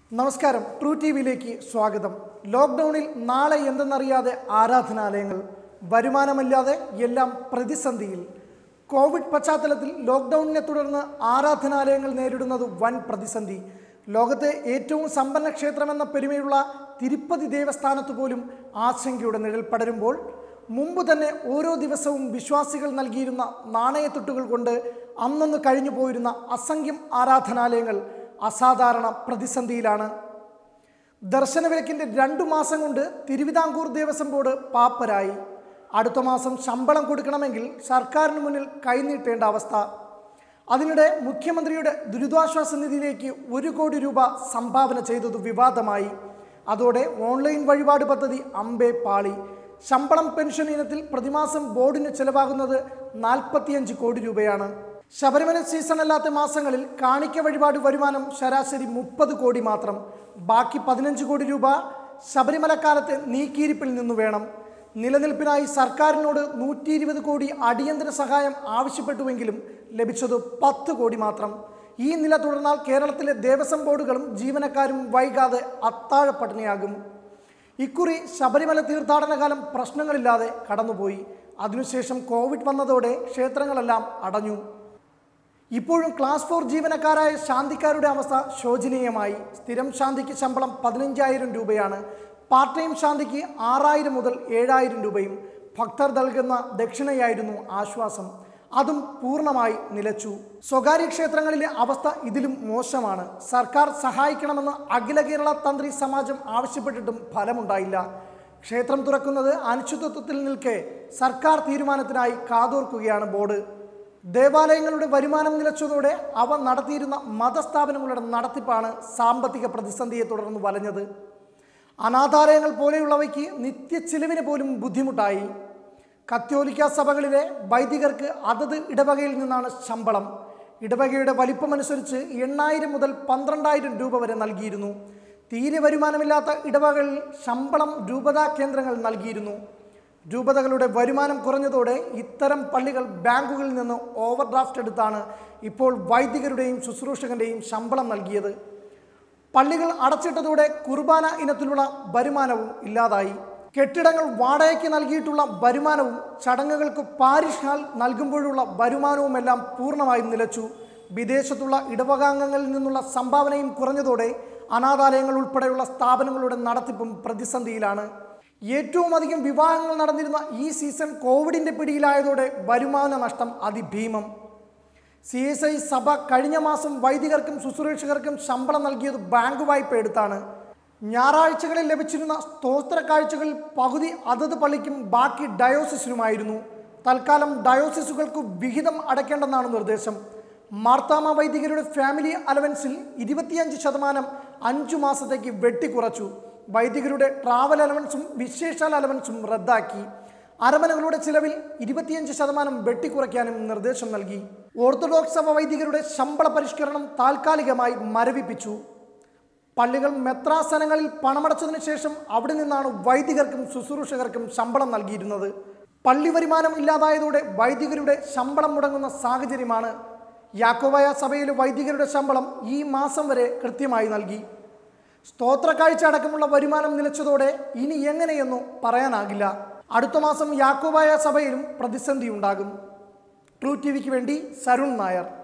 നമസ്കാരം, true T വിയിലേക്ക് സ്വാഗതം. ലോക്ക്ഡൗണിൽ നാളെ എന്തെന്നറിയാതെ ആരാധനാലയങ്ങൾ, വരുമാനമില്ലാതെ എല്ലാം പ്രതിസന്ധിയിൽ. കോവിഡ് പശ്ചാത്തലത്തിൽ ലോക്ക്ഡൗണിനെ തുടർന്ന് ആരാധനാലയങ്ങൾ നേരിടുന്നത് വൻ പ്രതിസന്ധി. ലോകത്തെ ഏറ്റവും സമ്പന്ന ക്ഷേത്രമെന്ന പെരുമയുള്ള തിരുപ്പതി ദേവസ്ഥാനത്ത് പോലും ആശങ്കയുടെ നിഴൽ പടരുമ്പോൾ, മുമ്പ് തന്നെ ഓരോ ദിവസവും വിശ്വാസികൾ നൽകിയിരുന്ന നാണയത്തുട്ടുകൾ കൊണ്ട് അന്നൊന്ന് കഴിഞ്ഞു പോയിരുന്ന അസംഖ്യം ആരാധനാലയങ്ങൾ അസാധാരണ പ്രതിസന്ധിയിലാണ്. ദർശനവിലക്കിൻ്റെ 2 മാസം കൊണ്ട് തിരുവിതാംകൂർ ദേവസ്വം ബോർഡ് പാപ്പരായി. അടുത്ത മാസം ശമ്പളം കൊടുക്കണമെങ്കിൽ സർക്കാരിന് മുന്നിൽ കൈനീട്ടേണ്ട അവസ്ഥ. അതിനിടെ മുഖ്യമന്ത്രിയുടെ ദുരിതാശ്വാസ നിധിയിലേക്ക് 1 കോടി രൂപ സംഭാവന ചെയ്തത് വിവാദമായി. അതോടെ ഓൺലൈൻ വഴിപാട് പദ്ധതി അമ്പേ പാളി. ശമ്പളം പെൻഷൻ ഇനത്തിൽ പ്രതിമാസം ബോർഡിന് ചെലവാകുന്നത് 45 കോടി രൂപയാണ്. ശബരിമല സീസണല്ലാത്ത മാസങ്ങളിൽ കാണിക്ക വഴിപാട് വരുമാനം ശരാശരി 30 കോടി മാത്രം. ബാക്കി 15 കോടി രൂപ ശബരിമലക്കാലത്തെ നീക്കിയിരിപ്പിൽ നിന്നു വേണം. നിലനിൽപ്പിനായി സർക്കാരിനോട് 120 കോടി അടിയന്തര സഹായം ആവശ്യപ്പെട്ടുവെങ്കിലും ലഭിച്ചത് 10 കോടി മാത്രം. ഈ നില തുടർന്നാൽ കേരളത്തിലെ ദേവസ്വം ബോർഡുകളും ജീവനക്കാരും വൈകാതെ അത്താഴപ്പട്ടിണിയാകും. ഇക്കുറി ശബരിമല തീർത്ഥാടന കാലം പ്രശ്നങ്ങളില്ലാതെ കടന്നുപോയി. അതിനുശേഷം കോവിഡ് വന്നതോടെ ക്ഷേത്രങ്ങളെല്ലാം അടഞ്ഞു. ഇപ്പോഴും ക്ലാസ് 4 ജീവനക്കാരായ ശാന്തിക്കാരുടെ അവസ്ഥ ശോചനീയമായി. സ്ഥിരം ശാന്തിക്ക് ശമ്പളം 15,000 രൂപയാണ്. പാർട്ട് ടൈം ശാന്തിക്ക് 6,000 മുതൽ 7,000 രൂപയും. ഭക്തർ നൽകുന്ന ദക്ഷിണയായിരുന്നു ആശ്വാസം. അതും പൂർണ്ണമായി നിലച്ചു. സ്വകാര്യ ക്ഷേത്രങ്ങളിലെ അവസ്ഥ ഇതിലും മോശമാണ്. സർക്കാർ സഹായിക്കണമെന്ന് അഖില കേരള തന്ത്രി സമാജം ആവശ്യപ്പെട്ടിട്ടും ഫലമുണ്ടായില്ല. ക്ഷേത്രം തുറക്കുന്നത് അനിശ്ചിതത്വത്തിൽ നിൽക്കെ സർക്കാർ തീരുമാനത്തിനായി കാതോർക്കുകയാണ് ബോർഡ്. ദേവാലയങ്ങളുടെ വരുമാനം നിലച്ചതോടെ അവ നടത്തിയിരുന്ന മതസ്ഥാപനങ്ങളുടെ നടത്തിപ്പാണ് സാമ്പത്തിക പ്രതിസന്ധിയെ തുടർന്ന് വലഞ്ഞത്. അനാഥാലയങ്ങൾ പോലെയുള്ളവയ്ക്ക് നിത്യച്ചിലവിന് പോലും ബുദ്ധിമുട്ടായി. കത്തോലിക്ക സഭകളിലെ വൈദികർക്ക് അതത് ഇടവകയിൽ നിന്നാണ് ശമ്പളം. ഇടവകയുടെ വലിപ്പമനുസരിച്ച് 8,000 മുതൽ 12,000 രൂപ വരെ നൽകിയിരുന്നു. തീരെ വരുമാനമില്ലാത്ത ഇടവകളിൽ ശമ്പളം രൂപതാ കേന്ദ്രങ്ങൾ നൽകിയിരുന്നു. രൂപതകളുടെ വരുമാനം കുറഞ്ഞതോടെ ഇത്തരം പള്ളികൾ ബാങ്കുകളിൽ നിന്ന് ഓവർ ഡ്രാഫ്റ്റ് എടുത്താണ് ഇപ്പോൾ വൈദികരുടെയും ശുശ്രൂഷകന്റെയും ശമ്പളം നൽകിയത്. പള്ളികൾ അടച്ചിട്ടതോടെ കുർബാന ഇനത്തിലുള്ള വരുമാനവും ഇല്ലാതായി. കെട്ടിടങ്ങൾ വാടകയ്ക്ക് നൽകിയിട്ടുള്ള വരുമാനവും ചടങ്ങുകൾക്ക് പാരിഷ് ഹാൾ നൽകുമ്പോഴുള്ള വരുമാനവുമെല്ലാം പൂർണ്ണമായും നിലച്ചു. വിദേശത്തുള്ള ഇടവകാംഗങ്ങളിൽ നിന്നുള്ള സംഭാവനയും കുറഞ്ഞതോടെ അനാഥാലയങ്ങൾ ഉൾപ്പെടെയുള്ള സ്ഥാപനങ്ങളുടെ നടത്തിപ്പും പ്രതിസന്ധിയിലാണ്. ഏറ്റവും അധികം വിവാഹങ്ങൾ നടന്നിരുന്ന ഈ സീസൺ കോവിഡിൻ്റെ പിടിയിലായതോടെ വരുമാന നഷ്ടം അതിഭീമം. CSI സഭ കഴിഞ്ഞ മാസം വൈദികർക്കും ശുശ്രൂഷകർക്കും ശമ്പളം നൽകിയത് ബാങ്ക് വായ്പ എടുത്താണ്. ഞായറാഴ്ചകളിൽ ലഭിച്ചിരുന്ന സ്തോത്ര കാഴ്ചകളിൽ പകുതി അതത് പള്ളിക്കും ബാക്കി ഡയോസിസിനുമായിരുന്നു. തൽക്കാലം ഡയോസിസുകൾക്ക് വിഹിതം അടയ്ക്കേണ്ടെന്നാണ് നിർദ്ദേശം. മാർത്താമ വൈദികരുടെ ഫാമിലി അലവൻസിൽ 25% 5 മാസത്തേക്ക് വെട്ടിക്കുറച്ചു. വൈദികരുടെ ട്രാവൽ അലവൻസും വിശേഷാൽ അലവൻസും റദ്ദാക്കി. അരമനകളുടെ ചിലവിൽ 25% വെട്ടിക്കുറയ്ക്കാനും നിർദ്ദേശം നൽകി. ഓർത്തഡോക്സ് സഭ വൈദികരുടെ ശമ്പള പരിഷ്കരണം താൽക്കാലികമായി മരവിപ്പിച്ചു. പള്ളികൾ മെത്രാസനങ്ങളിൽ പണമടച്ചതിനു ശേഷം അവിടെ നിന്നാണ് വൈദികർക്കും ശുശ്രൂഷകർക്കും ശമ്പളം നൽകിയിരുന്നത്. പള്ളി വരുമാനം ഇല്ലാതായതോടെ വൈദികരുടെ ശമ്പളം മുടങ്ങുന്ന സാഹചര്യമാണ്. യാക്കോബായ സഭയിലെ വൈദികരുടെ ശമ്പളം ഈ മാസം വരെ കൃത്യമായി നൽകി. സ്തോത്ര കാഴ്ച അടക്കമുള്ള വരുമാനം നിലച്ചതോടെ ഇനി എങ്ങനെയെന്നു പറയാനാകില്ല. അടുത്ത മാസം യാക്കോബായ സഭയിലും പ്രതിസന്ധി ഉണ്ടാകും. ട്രൂ ടി വിക്ക് വേണ്ടി സരുൺ നായർ.